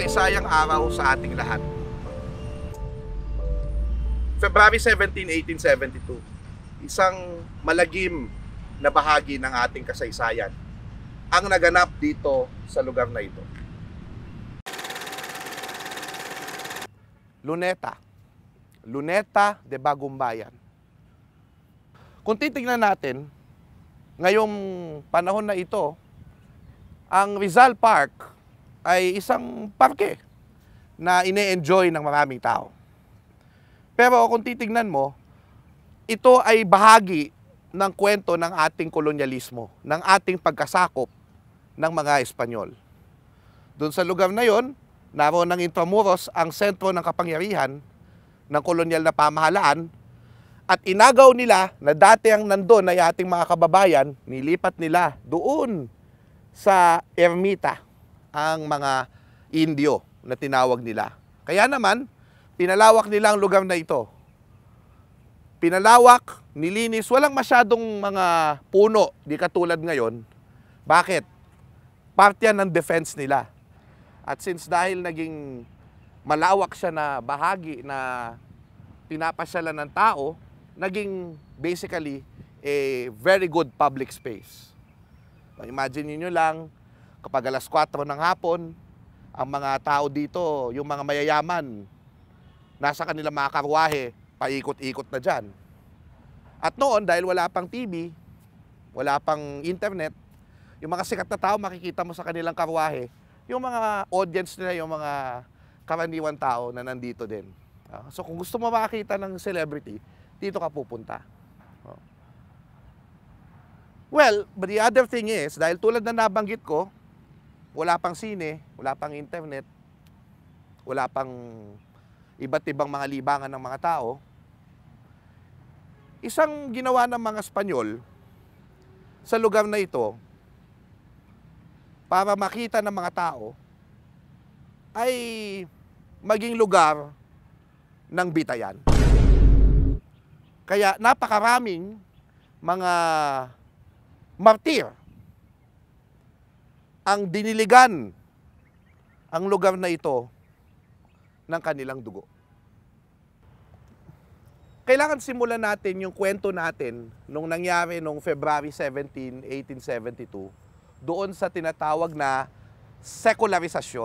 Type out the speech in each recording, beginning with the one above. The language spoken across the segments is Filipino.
makasaysayang araw sa ating lahat. February 17, 1872, isang malagim na bahagi ng ating kasaysayan ang naganap dito sa lugar na ito. Luneta de Bagong Bayan. Kung titignan natin, ngayong panahon na ito, ang Rizal Park ay isang parke na ine-enjoy ng maraming tao. Pero kung titignan mo, ito ay bahagi ng kwento ng ating kolonyalismo, ng ating pagkasakop ng mga Espanyol. Doon sa lugar na yon, naroon ng Intramuros ang sentro ng kapangyarihan ng kolonyal na pamahalaan at inagaw nila na dati ang nandun ay ating mga kababayan, nilipat nila doon sa ermita ang mga Indio na tinawag nila. Kaya naman, pinalawak nila ang lugar na ito. Pinalawak, nilinis, walang masyadong mga puno, di katulad ngayon. Bakit? Parte yan ng defense nila. At since dahil naging malawak siya na bahagi na pinapasyalan ng tao, naging basically a very good public space. Imagine niyo lang, kapag alas 4 ng hapon, ang mga tao dito, yung mga mayayaman, nasa kanilang mga karwahe, paikot-ikot na dyan. At noon, dahil wala pang TV, wala pang internet, yung mga sikat na tao, makikita mo sa kanilang karwahe, yung mga audience nila, yung mga karaniwan tao na nandito din. So kung gusto mo makakita ng celebrity, dito ka pupunta. Well, but the other thing is, dahil tulad na nabanggit ko, wala pang sine, wala pang internet, wala pang iba't ibang mga libangan ng mga tao, isang ginawa ng mga Espanyol sa lugar na ito para makita ng mga tao ay maging lugar ng bitayan. Kaya napakaraming mga martir ang diniligan ang lugar na ito ng kanilang dugo. Kailangan simulan natin yung kwento natin nung nangyari nung February 17, 1872 doon sa tinatawag na sekularisasyon.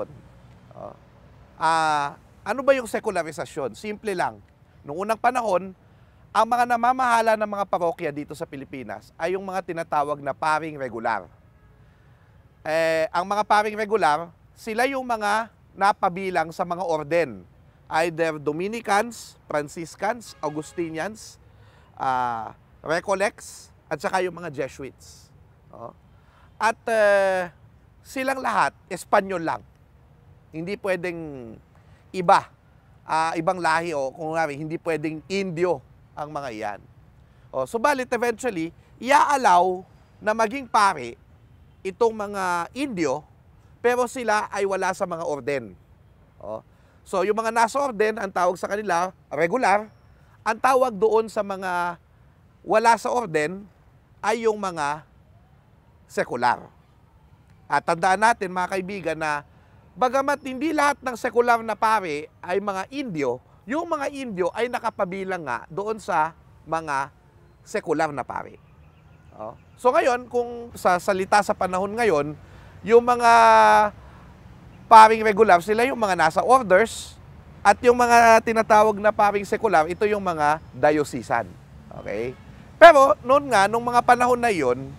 Ano ba yung sekularisasyon? Simple lang. Noong unang panahon, ang mga namamahala ng mga parokya dito sa Pilipinas ay yung mga tinatawag na paring regular. Ang mga paring regular, sila yung mga napabilang sa mga orden. Either Dominicans, Franciscans, Augustinians, Recollects, at saka yung mga Jesuits. At silang lahat, Espanyol lang. Hindi pwedeng iba, ibang lahi o kung hindi pwedeng Indio ang mga iyan. Subalit eventually, i-allow na maging pare itong mga Indio, pero sila ay wala sa mga orden. So yung mga nasa orden, ang tawag sa kanila, regular. Ang tawag doon sa mga wala sa orden ay yung mga sekular. At tandaan natin mga kaibigan na bagamat hindi lahat ng sekular na pare ay mga Indio, yung mga Indio ay nakapabilang nga doon sa mga sekular na pare. So ngayon, kung sa salita sa panahon ngayon, yung mga paring regular, sila yung mga nasa orders, at yung mga tinatawag na paring sekular, ito yung mga diocesan. Okay? Pero noon nga, nung mga panahon na yon,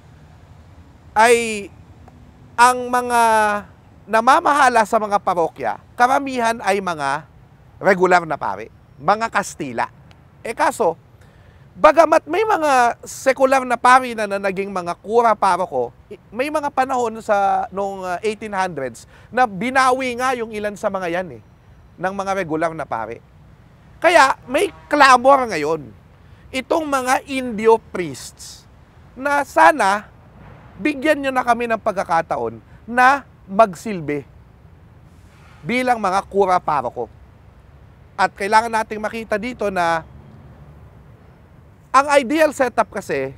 ay ang mga namamahala sa mga parokya, karamihan ay mga regular na pare, mga Kastila. Kaso, bagamat may mga sekular na pari na naging mga kura paroko, may mga panahon sa noong 1800s na binawi nga yung ilan sa mga yan ng mga regular na pare. Kaya may clamor ngayon itong mga Indio priests na sana bigyan nyo na kami ng pagkakataon na magsilbi bilang mga kura paroko. At kailangan nating makita dito na ang ideal setup kasi,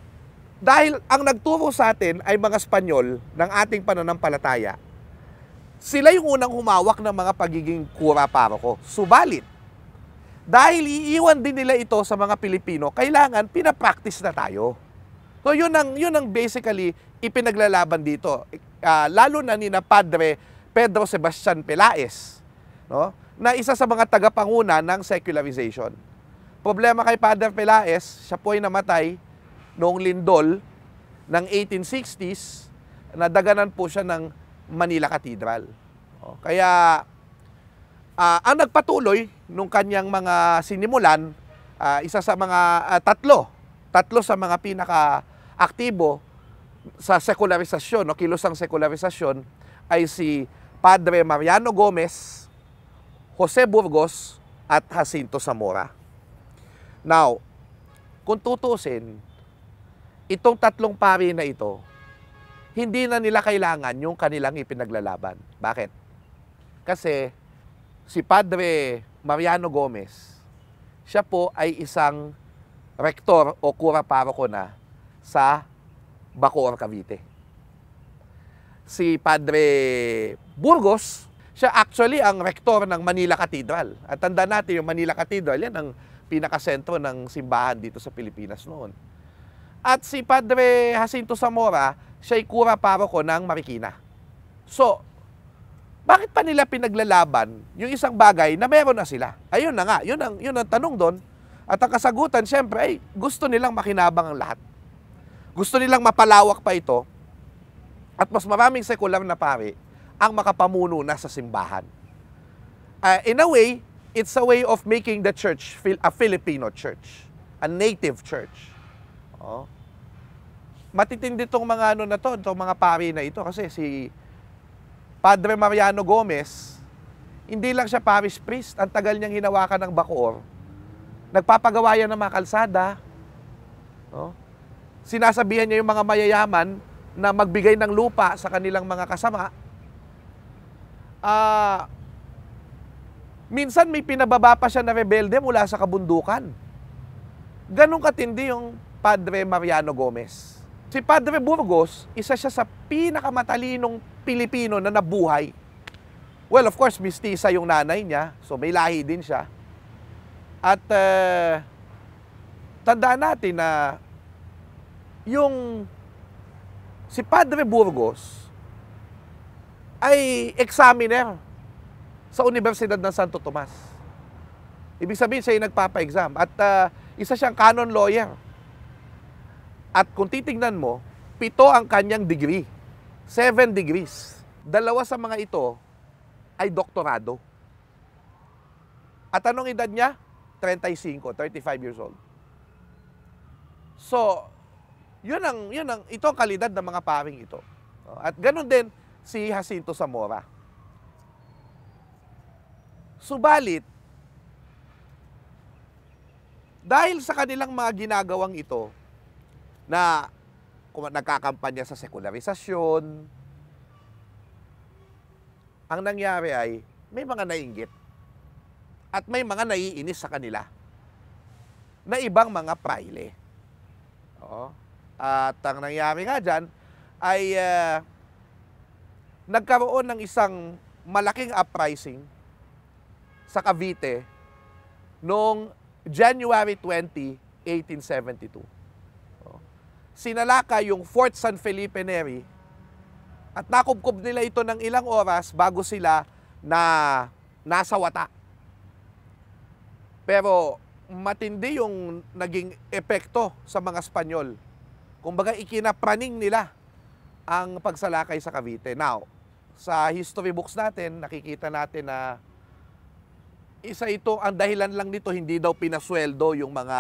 dahil ang nagturo sa atin ay mga Espanyol ng ating pananampalataya, Sila yung unang humawak ng mga pagiging kura paroko. Subalit, dahil iiwan din nila ito sa mga Pilipino, kailangan pinapractice na tayo. So yun ang basically ipinaglalaban dito. Lalo na ni na Padre Pedro Sebastian Pelaez, no? Na isa sa mga tagapanguna ng secularization. Problema kay Padre Pelaez, siya po ay namatay noong lindol ng 1860s, nadaganan po siya ng Manila Cathedral. Kaya ang nagpatuloy nung kanyang mga sinimulan, isa sa mga tatlo sa mga pinaka-aktibo sa sekularisasyon, kilusang sekularisasyon, ay si Padre Mariano Gomes, Jose Burgos, at Jacinto Zamora. Now, kung tutusin, itong tatlong pari na ito, hindi na nila kailangan yung kanilang ipinaglalaban. Bakit? Kasi si Padre Mariano Gomes, siya po ay isang rektor o kura paroko na sa Bacoor, Cavite. Si Padre Burgos, siya actually ang rektor ng Manila Cathedral. At tandaan natin yung Manila Cathedral, yan ang pinakasentro ng simbahan dito sa Pilipinas noon. At si Padre Jacinto Zamora, siya ay kura paroko ng Marikina. So, bakit pa nila pinaglalaban yung isang bagay na meron na sila? Ayun na nga, yun ang tanong doon. At ang kasagutan, syempre, ay gusto nilang makinabang ang lahat. Gusto nilang mapalawak pa ito. At mas maraming sekular na pari ang makapamuno na sa simbahan. In a way, it's a way of making the church a Filipino church, a native church. Matitindi itong mga itong mga pari na ito kasi si Padre Mariano Gomes, hindi lang siya parish priest, ang tagal niyang hinawakan ng Bacoor. Nagpapagawa yan ng mga kalsada. Sinasabihan niya yung mga mayayaman na magbigay ng lupa sa kanilang mga kasama. Minsan may pinababa pa siya na rebelde mula sa kabundukan. Ganong katindi yung Padre Mariano Gomes. Si Padre Burgos, isa siya sa pinakamatalinong Pilipino na nabuhay. Well, of course, mestiza yung nanay niya, so may lahi din siya. At tandaan natin na yung si Padre Burgos ay examiner sa Universidad ng Santo Tomas. Ibig sabihin, siya yung nagpapa-exam. At isa siyang canon lawyer. At kung titignan mo, 7 ang kanyang degree. 7 degrees. 2 sa mga ito ay doktorado. At anong edad niya? 35 years old. So, ito ang kalidad ng mga paring ito. At ganun din si Jacinto Zamora. Subalit, dahil sa kanilang mga ginagawang ito, na kung nagkakampanya sa sekularisasyon, ang nangyari ay may mga naiinggit at may mga naiinis sa kanila na ibang mga praile. At ang nangyari nga dyan ay nagkaroon ng isang malaking uprising sa Cavite noong January 20, 1872. Sinalaka yung Fort San Felipe Neri at nakubkob nila ito ng ilang oras bago sila nasa wata. Pero matindi yung naging epekto sa mga Espanyol. Kumbaga ikinapraning nila ang pagsalakay sa Cavite. Now, sa history books natin, nakikita natin na isa ito, ang dahilan lang nito, hindi daw pinasweldo yung mga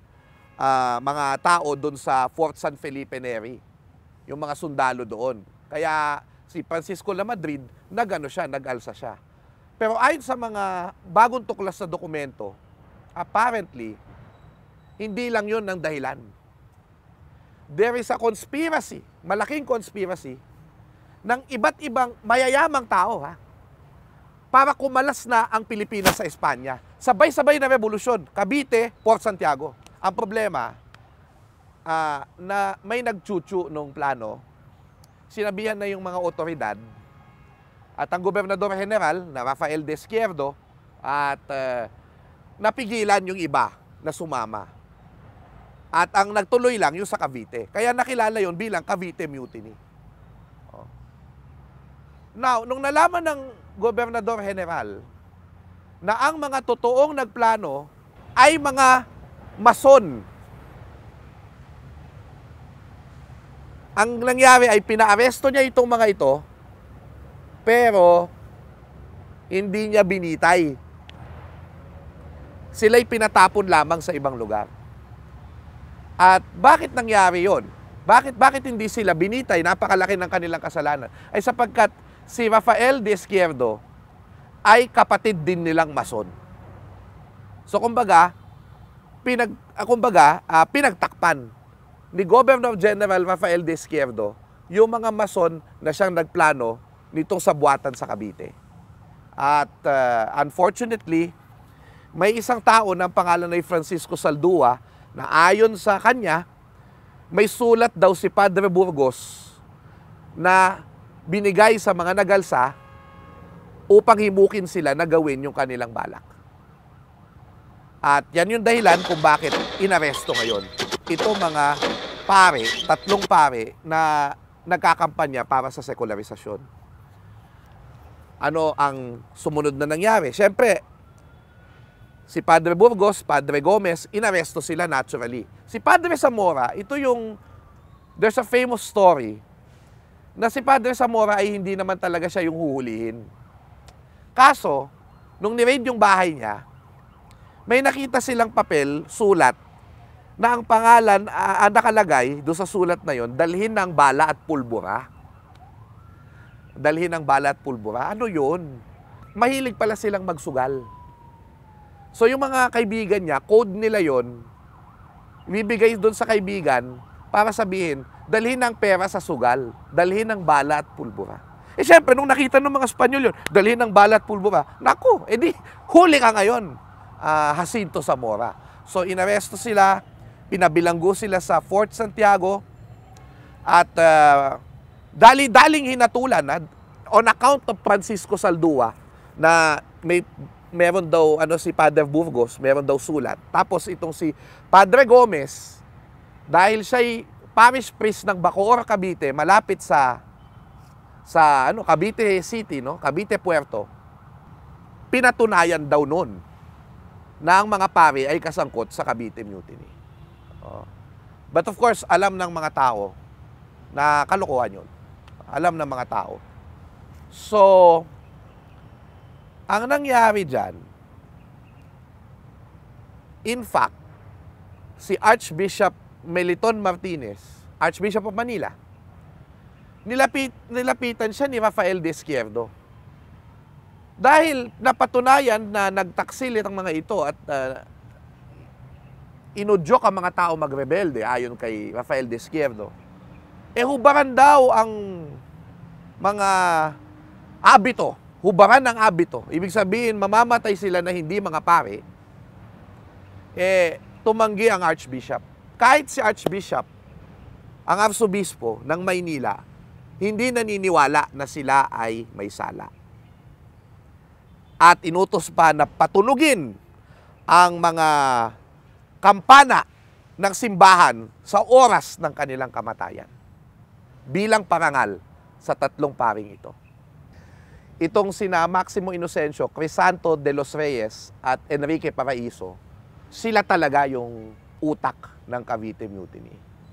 tao doon sa Fort San Felipe Neri, yung mga sundalo doon. Kaya si Francisco La Madrid, nag-alsa siya. Pero ayon sa mga bagong tuklas na dokumento, apparently, hindi lang yun ang dahilan. There is a conspiracy, malaking conspiracy, ng iba't ibang mayayamang tao, para kumalas na ang Pilipinas sa Espanya. Sabay-sabay na revolusyon, Cavite, Port Santiago. Ang problema, na may nagchuchu nung plano, sinabihan na yung mga otoridad, At ang Gobernador General na Rafael de Izquierdo at napigilan yung iba na sumama. At ang nagtuloy lang yung sa Cavite. Kaya nakilala yon bilang Cavite Mutiny. Now, nung nalaman ng Gobernador General na ang mga totoong nagplano ay mga mason, ang nangyari ay pinaaresto niya itong mga ito, pero hindi niya binitay. Sila'y pinatapon lamang sa ibang lugar. At bakit nangyari yon? Bakit hindi sila binitay? Napakalaki ng kanilang kasalanan. Ay sapagkat si Rafael de Izquierdo ay kapatid din nilang mason. So kumbaga, pinagtakpan ni Governor General Rafael de Izquierdo yung mga mason na siyang nagplano nitong sabuatan sa Cavite. At unfortunately, may isang tao ng pangalan ay Francisco Saldua na ayon sa kanya, may sulat daw si Padre Burgos na binigay sa mga nagalsa upang himukin sila na gawin yung kanilang balak. At yan yung dahilan kung bakit inaresto ngayon ito mga pare, 3 pare na nagkakampanya para sa sekularisasyon. Ano ang sumunod na nangyari? Siyempre, si Padre Burgos, Padre Gomes, inaresto sila naturally. Si Padre Zamora, there's a famous story na si Padre Zamora ay hindi naman talaga siya yung huhulihin. Kaso, nung ni-raid yung bahay niya, may nakita silang papel, sulat, na ang pangalan nakalagay doon sa sulat na yon, dalhin ng bala at pulbura. Dalhin ng bala at pulbura. Ano yun? Mahilig pala silang magsugal. So yung mga kaibigan niya, code nila yon, ibibigay doon sa kaibigan para sabihin, dalhin ng pera sa sugal, dalhin ng bala at pulbura. Eh syempre, nung nakita ng mga Espanyol yun, dalhin ng bala at pulbura, naku, edi huli ka ngayon, Jacinto Zamora. So inaresto sila, pinabilanggo sila sa Fort Santiago, at dali-daling hinatulan on account of Francisco Saldua na meron daw si Padre Burgos, meron daw sulat. Tapos itong si Padre Gomes, dahil siya'y parish priest ng Bacoor, Cavite, malapit sa Cavite City, Cavite Puerto, pinatunayan daw noon na ang mga pare ay kasangkot sa Cavite Mutiny. But of course, alam ng mga tao na kalokohan yun. Alam ng mga tao. So, ang nangyari dyan, in fact, si Archbishop Meliton Martinez, Archbishop of Manila, nilapitan siya ni Rafael de Izquierdo. Dahil napatunayan na nagtaksil itong mga ito at inudyok ang mga tao magrebelde ayon kay Rafael de Izquierdo. Hubaran daw ang mga abito. Hubaran ng abito. Ibig sabihin, mamamatay sila na hindi mga pare. Tumanggi ang Archbishop. Kahit si Archbishop, ang Arsobispo ng Maynila, hindi naniniwala na sila ay may sala. At inutos pa na patunugin ang mga kampana ng simbahan sa oras ng kanilang kamatayan bilang parangal sa 3 paring ito. Itong sina Maximo Inocencio, Crisanto de los Reyes at Enrique Paraiso, sila talaga yung utak ng Cavite Mutiny.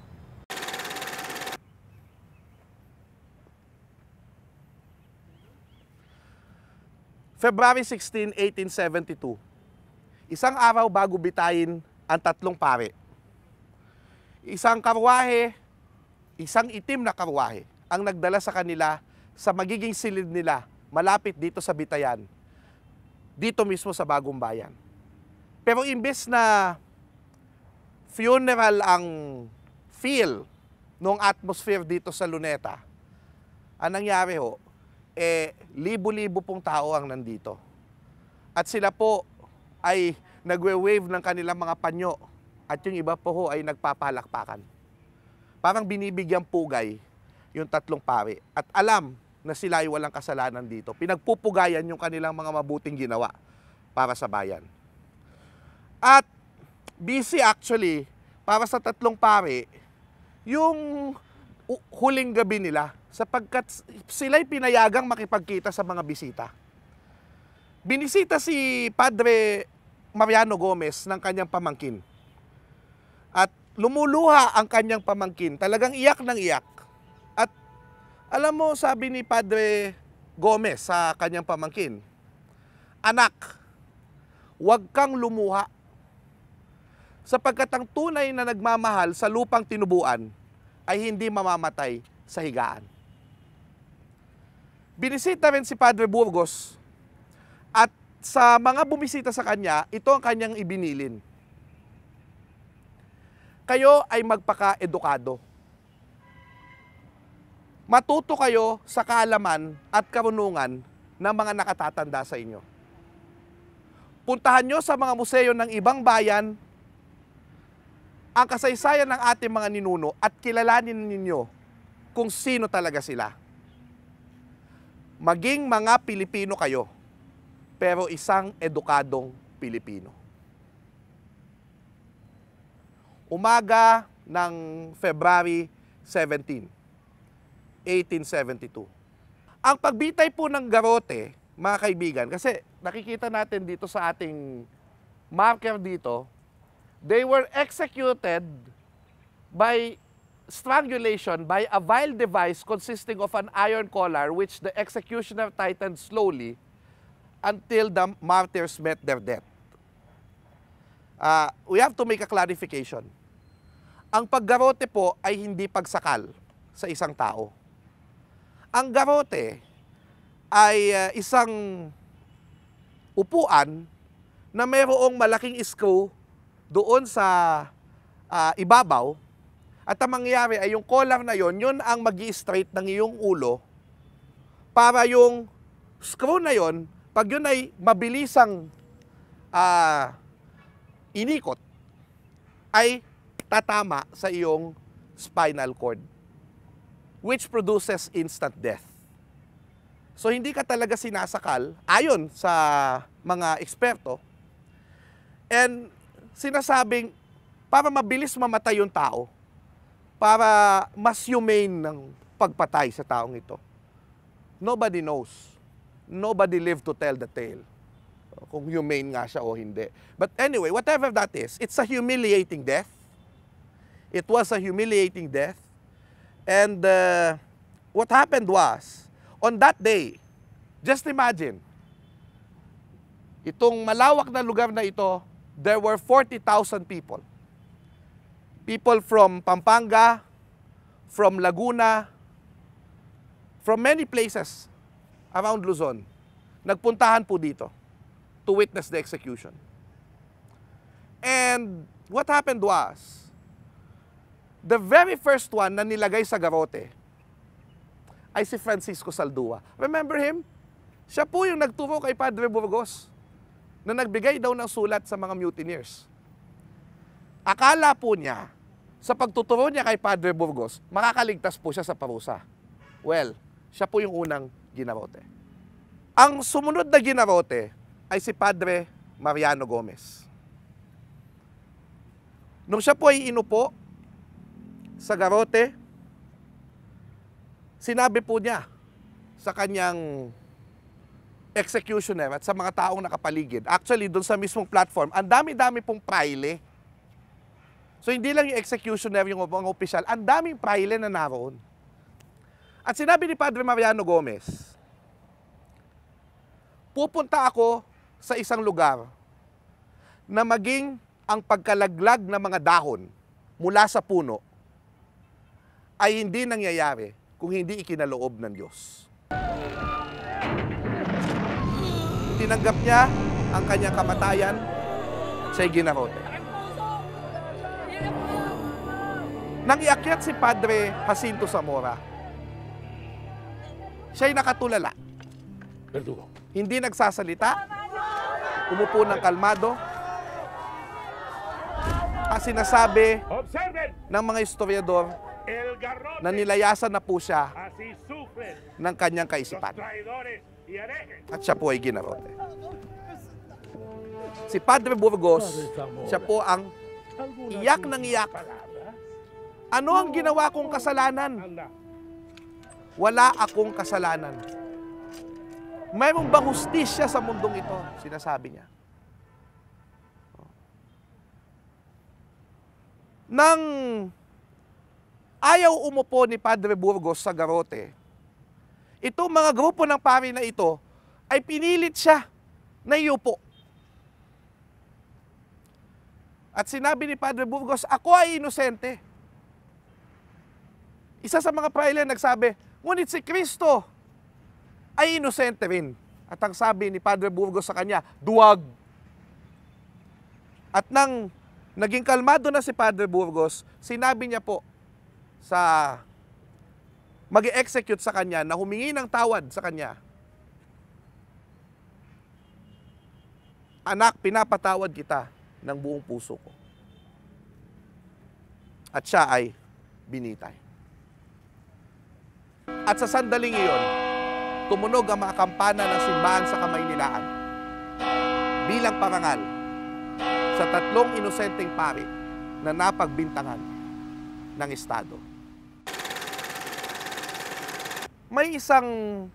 February 16, 1872, isang araw bago bitayin ang 3 pare. Isang karwahe, isang itim na karwahe, ang nagdala sa kanila sa magiging silid nila malapit dito sa bitayan, dito mismo sa Bagong Bayan. Pero imbes na funeral ang feel ng atmosphere dito sa Luneta, ang nangyari libo-libo pong tao ang nandito. At sila po ay nagwe-wave ng kanilang mga panyo at yung iba po ay nagpapalakpakan. Parang binibigyang pugay yung 3 pare. At alam na sila ay walang kasalanan dito. Pinagpupugayan yung kanilang mga mabuting ginawa para sa bayan. At busy actually, para sa tatlong pare, yung huling gabi nila sapagkat sila'y pinayagang makipagkita sa mga bisita. Binisita si Padre Mariano Gomes ng kanyang pamangkin. At lumuluha ang kanyang pamangkin, talagang iyak ng iyak. At alam mo, sabi ni Padre Gomes sa kanyang pamangkin, "Anak, huwag kang lumuha, sapagkat ang tunay na nagmamahal sa lupang tinubuan ay hindi mamamatay sa higaan." Binisita rin si Padre Burgos at sa mga bumisita sa kanya, ito ang kanyang ibinilin. Kayo ay magpaka-edukado. Matuto kayo sa kaalaman at karunungan ng mga nakatatanda sa inyo. Puntahan nyo sa mga museo ng ibang bayan ang kasaysayan ng ating mga ninuno at kilalanin ninyo kung sino talaga sila. Maging mga Pilipino kayo, pero isang edukadong Pilipino. Umaga ng February 17, 1872. Ang pagbitay po ng garote, mga kaibigan, kasi nakikita natin dito sa ating marker dito, they were executed by strangulation by a vile device consisting of an iron collar which the executioner tightened slowly until the martyrs met their death. We have to make a clarification. Ang paggarote po ay hindi pagsakal sa isang tao. Ang garote ay isang upuan na mayroong malaking screw doon sa ibabaw, at ang mangyayari ay yung collar na yon, yun ang mag-i-straight ng iyong ulo para yung screw na yon, pag yun ay mabilisang inikot, ay tatama sa iyong spinal cord, which produces instant death. So hindi ka talaga sinasakal, ayon sa mga eksperto, and sinasabing para mabilis mamatay yung tao, para mas humane ng pagpatay sa taong ito. Nobody knows. Nobody lived to tell the tale, kung humane nga siya o hindi. But anyway, whatever that is, it's a humiliating death. It was a humiliating death. And what happened was, on that day, just imagine, itong malawak na lugar na ito, there were 40,000 people. People from Pampanga, from Laguna, from many places around Luzon, nagpuntahan po dito to witness the execution. And what happened was, the very first one na nilagay sa garote ay si Francisco Saldua. Remember him? Siya po yung nagturo kay Padre Burgos na nagbigay daw ng sulat sa mga mutineers. Akala po niya, sa pagtuturo niya kay Padre Burgos, makakaligtas po siya sa parusa. Well, siya po yung unang ginarote. Ang sumunod na ginarote ay si Padre Mariano Gomes. Nung siya po ay inupo sa garote, sinabi po niya sa kanyang executioner at sa mga taong nakapaligid. Actually, doon sa mismong platform, ang dami-dami pong praile. So, hindi lang yung executioner, yung mga opisyal, ang daming praile na naroon. At sinabi ni Padre Mariano Gomes, pupunta ako sa isang lugar na maging ang pagkalaglag ng mga dahon mula sa puno ay hindi nangyayari kung hindi ikinaloob ng Diyos. Tinanggap niya ang kanyang kamatayan sa ginarote. Nang iakyat si Padre Jacinto Zamora, siya'y nakatulala. Hindi nagsasalita, umupo ng kalmado. Ang sinasabi ng mga historiador, na nilayasan na po siya ng kanyang kaisipan. At siya po ay ginarote. Si Padre Burgos, siya po ang iyak ng iyak. Ano ang ginawa kong kasalanan? Wala akong kasalanan. Mayroong bang hustisya sa mundong ito? Sinasabi niya. Nang ayaw umupo ni Padre Burgos sa garote, itong mga grupo ng pari na ito ay pinilit siya na iupo. At sinabi ni Padre Burgos, ako ay inosente. Isa sa mga praile nagsabi, ngunit si Kristo ay inosente rin. At ang sabi ni Padre Burgos sa kanya, duwag. At nang naging kalmado na si Padre Burgos, sinabi niya po sa mag-execute sa kanya na humingi ng tawad sa kanya. Anak, pinapatawad kita ng buong puso ko. At siya ay binitay. At sa sandaling iyon, tumunog ang mga kampana ng simbahan sa Kamaynilaan bilang parangal sa tatlong inosenteng pari na napagbintangan ng Estado. May isang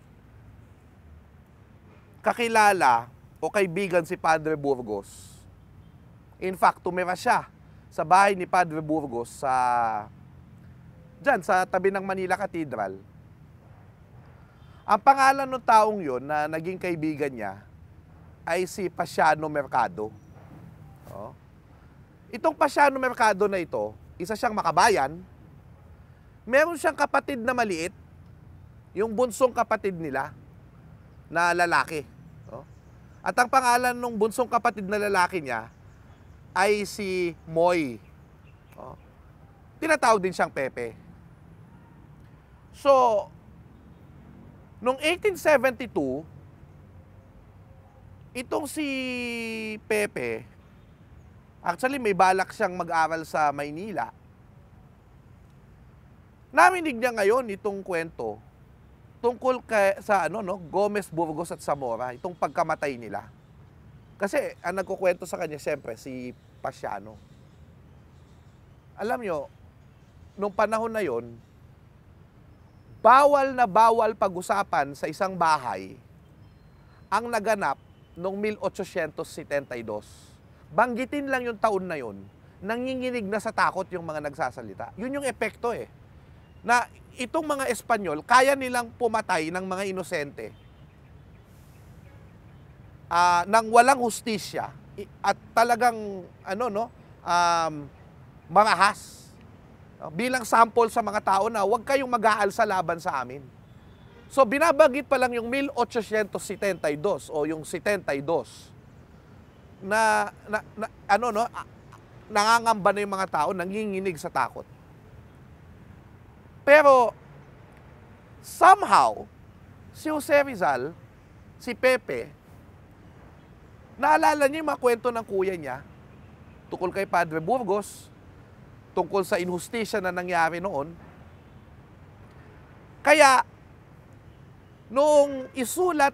kakilala o kaibigan si Padre Burgos. In fact, tumira siya sa bahay ni Padre Burgos dyan sa tabi ng Manila Cathedral. Ang pangalan ng taong yon na naging kaibigan niya ay si Pasiano Mercado. Oh. Itong Pasiano Mercado na ito, isa siyang makabayan. Meron siyang kapatid na maliit, yung bunsong kapatid nila na lalaki. Oh. At ang pangalan ng bunsong kapatid na lalaki niya ay si Moy. Oh. Tinatawag din siyang Pepe. So, noong 1872, itong si Pepe, actually may balak siyang mag-aral sa Maynila. Narinig niya ngayon itong kwento tungkol sa Gomes, Burgos at Zamora, itong pagkamatay nila. Kasi ang nagkukwento sa kanya siyempre si Pasiano. Alam nyo, nung panahon na yon, bawal na bawal pag-usapan sa isang bahay ang naganap noong 1872. Banggitin lang yung taon na yon, nanginginig na sa takot yung mga nagsasalita. Yun yung epekto na itong mga Espanyol, kaya nilang pumatay ng mga inosente nang walang hustisya at talagang marahas. Bilang sample sa mga tao na huwag kayong mag-aalsa laban sa amin. So binabanggit pa lang yung 1872 o yung 72 nangangamba na yung mga tao, nanginginig sa takot. Pero somehow si Jose Rizal, si Pepe, naalala niya yung mga kwento ng kuya niya tungkol kay Padre Burgos, tungkol sa inhustisya na nangyari noon. Kaya, noong isulat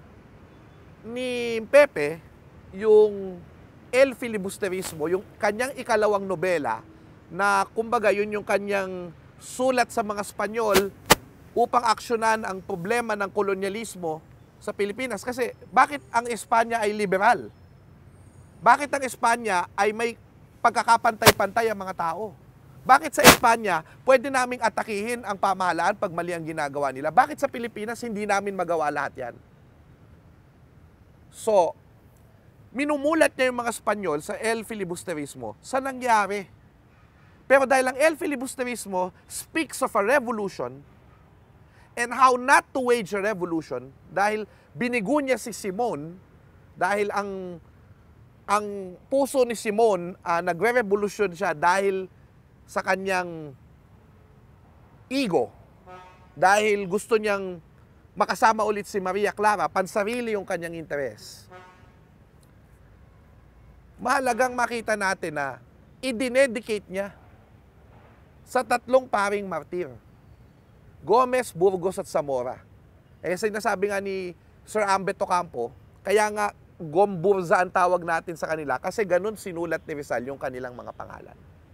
ni Pepe yung El Filibusterismo, yung kanyang ikalawang nobela, na kumbaga yun yung kanyang sulat sa mga Espanyol upang aksyonan ang problema ng kolonyalismo sa Pilipinas. Kasi bakit ang Espanya ay liberal? Bakit ang Espanya ay may pagkakapantay-pantay ang mga tao? Bakit sa Espanya pwede naming atakihin ang pamahalaan pag mali ang ginagawa nila? Bakit sa Pilipinas hindi namin magawa lahat yan? So, minumulat niya yung mga Espanyol sa El Filibusterismo sa nangyari. Pero dahil ang El Filibusterismo speaks of a revolution and how not to wage a revolution, dahil binigo niya si Simon, dahil ang puso ni Simon, nagre-revolution siya dahil sa kanyang ego. Dahil gusto niyang makasama ulit si Maria Clara, pansarili yung kanyang interes. Mahalagang makita natin na i-dedicate niya sa tatlong paring martir. Gomes, Burgos at Zamora. Sinasabi nga ni Sir Ambeto Campo, kaya nga GomBurZa ang tawag natin sa kanila kasi ganun sinulat ni Rizal yung kanilang mga pangalan.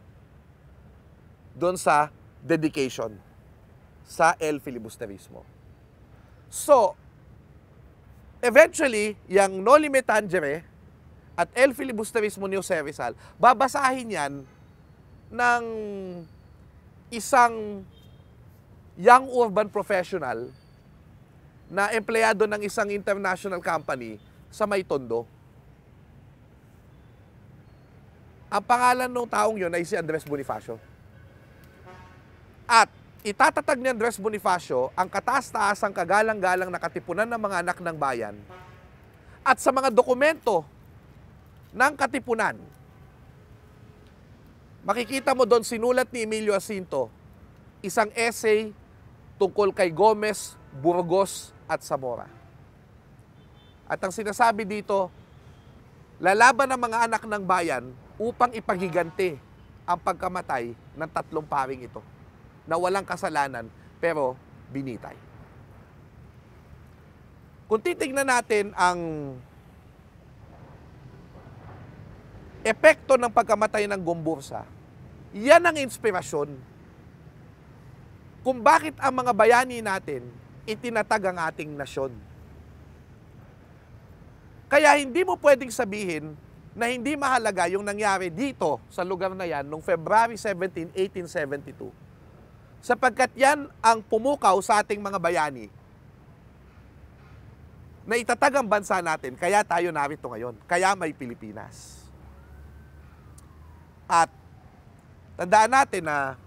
Doon sa dedication sa El Filibusterismo. So, eventually, yung Noli Me Tangere at El Filibusterismo ni Jose Rizal, babasahin yan ng isang young urban professional na empleyado ng isang international company sa May Tondo. Ang pangalan ng taong yun ay si Andres Bonifacio. At itatatag ni Andres Bonifacio ang kataas-taasang kagalang-galang na katipunan ng mga anak ng bayan at sa mga dokumento ng katipunan. Makikita mo doon sinulat ni Emilio Jacinto isang essay tungkol kay Gomes, Burgos at Zamora. At ang sinasabi dito, lalaban ng mga anak ng bayan upang ipaghiganti ang pagkamatay ng tatlong paring ito na walang kasalanan pero binitay. Kung titignan natin ang epekto ng pagkamatay ng GomBurZa, yan ang inspirasyon kung bakit ang mga bayani natin itinatag ang ating nasyon. Kaya hindi mo pwedeng sabihin na hindi mahalaga yung nangyari dito sa lugar na yan noong February 17, 1872. Sapagkat yan ang pumukaw sa ating mga bayani na itatag ang bansa natin, kaya tayo narito ngayon, kaya may Pilipinas. At tandaan natin na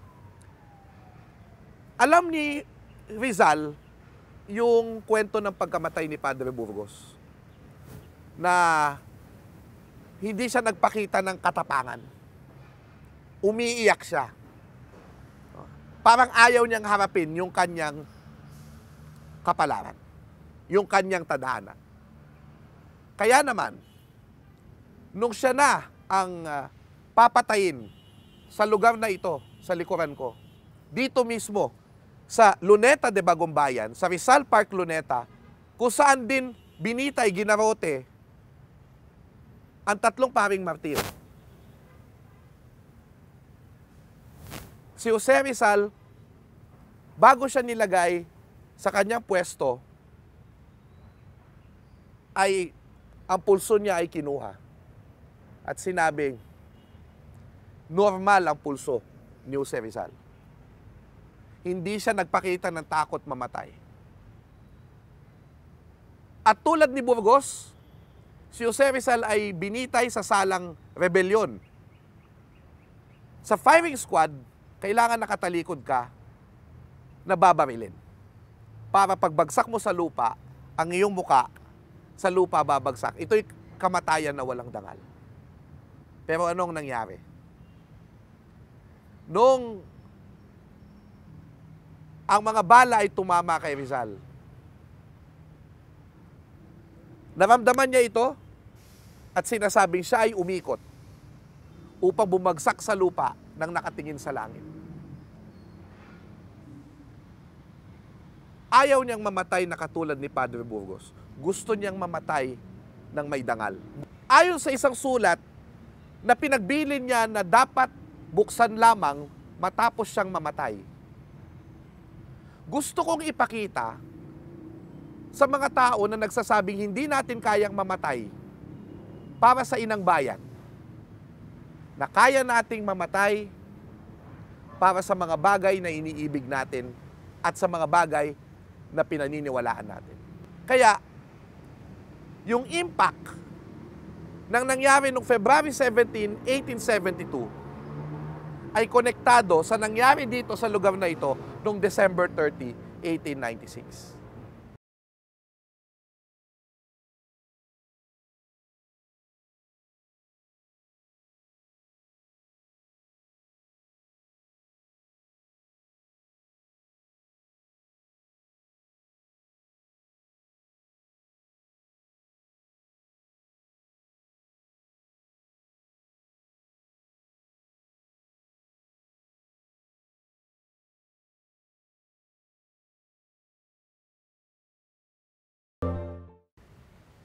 alam ni Rizal yung kwento ng pagkamatay ni Padre Burgos na hindi siya nagpakita ng katapangan. Umiiyak siya. Parang ayaw niyang harapin yung kanyang kapalaran, yung kanyang tadhana. Kaya naman, nung siya na ang papatayin sa lugar na ito, sa likuran ko, dito mismo, sa Luneta de Bagumbayan, sa Rizal Park, Luneta, kung saan din binitay, ginarote ang tatlong paring martir. Si Jose Rizal, bago siya nilagay sa kanyang pwesto, ay ang pulso niya ay kinuha. At sinabing, normal ang pulso ni Jose Rizal. Hindi siya nagpakita ng takot mamatay. At tulad ni Burgos, si Jose Rizal ay binitay sa salang rebelyon. Sa firing squad, kailangan nakatalikod ka na babarilin. Para pagbagsak mo sa lupa, ang iyong muka sa lupa babagsak. Ito'y kamatayan na walang dangal. Pero anong nangyari? Nung ang mga bala ay tumama kay Rizal, naramdaman niya ito at sinasabing siya ay umikot upang bumagsak sa lupa nang nakatingin sa langit. Ayaw niyang mamatay na katulad ni Padre Burgos. Gusto niyang mamatay ng may dangal. Ayon sa isang sulat na pinagbilin niya na dapat buksan lamang matapos siyang mamatay. Gusto kong ipakita sa mga tao na nagsasabing hindi natin kayang mamatay para sa inang bayan, na kaya nating mamatay para sa mga bagay na iniibig natin at sa mga bagay na pinaniniwalaan natin. Kaya, yung impact ng nangyari noong February 17, 1872 ay konektado sa nangyari dito sa lugar na ito noong December 30, 1896.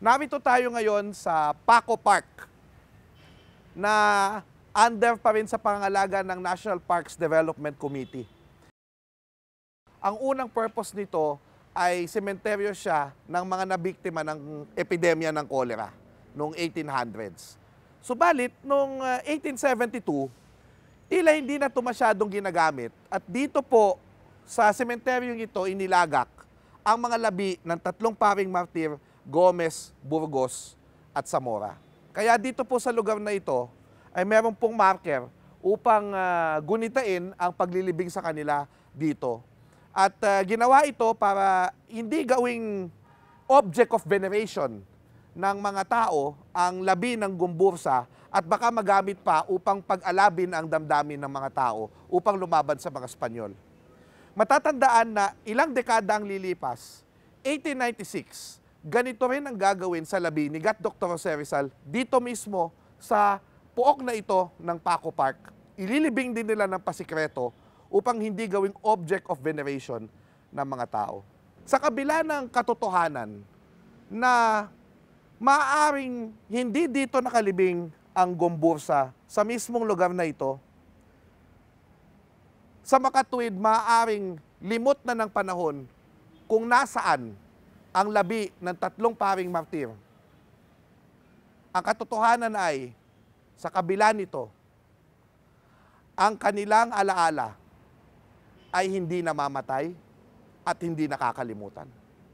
Narito tayo ngayon sa Paco Park na under pa rin sa pangangalaga ng National Parks Development Committee. Ang unang purpose nito ay sementeryo siya ng mga nabiktima ng epidemya ng kolera noong 1800s. Subalit, noong 1872, tila hindi na ito masyadong ginagamit at dito po sa sementeryong ito inilagak ang mga labi ng tatlong paring martir, Gomes, Burgos at Zamora. Kaya dito po sa lugar na ito ay meron pong marker upang gunitain ang paglilibing sa kanila dito. At ginawa ito para hindi gawing object of veneration ng mga tao ang labi ng GomBurZa at baka magamit pa upang pag-alabin ang damdamin ng mga tao upang lumaban sa mga Espanyol. Matatandaan na ilang dekada ang lilipas, 1896, ganito rin ang gagawin sa labi ni Dr. Rizal dito mismo sa puok na ito ng Paco Park. Ililibing din nila ng pasikreto upang hindi gawing object of veneration ng mga tao. Sa kabila ng katotohanan na maaaring hindi dito nakalibing ang GomBurZa sa mismong lugar na ito, sa makatuwid maaaring limot na ng panahon kung nasaan ang labi ng tatlong paring martir. Ang katotohanan ay, sa kabila nito, ang kanilang alaala ay hindi namamatay at hindi nakakalimutan.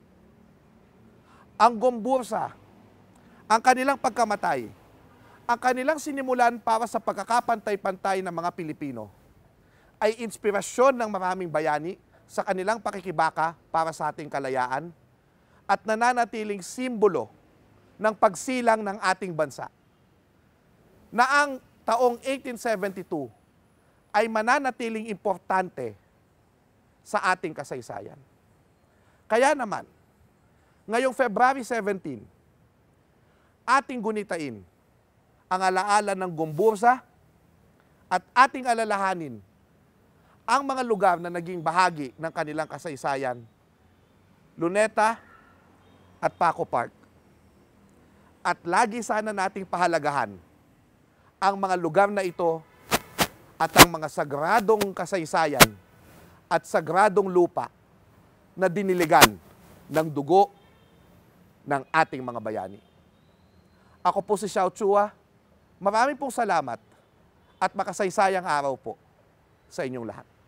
Ang GomBurZa, ang kanilang pagkamatay, ang kanilang sinimulan para sa pagkakapantay-pantay ng mga Pilipino, ay inspirasyon ng maraming bayani sa kanilang pakikibaka para sa ating kalayaan at nananatiling simbolo ng pagsilang ng ating bansa. Na ang taong 1872 ay mananatiling importante sa ating kasaysayan. Kaya naman, ngayong February 17, ating gunitain ang alaala ng GomBurZa at ating alalahanin ang mga lugar na naging bahagi ng kanilang kasaysayan, Luneta at Paco Park. At lagi sana nating pahalagahan ang mga lugar na ito at ang mga sagradong kasaysayan at sagradong lupa na diniligan ng dugo ng ating mga bayani. Ako po si Xiao Chua. Maraming pong salamat at makasaysayang araw po sa inyong lahat.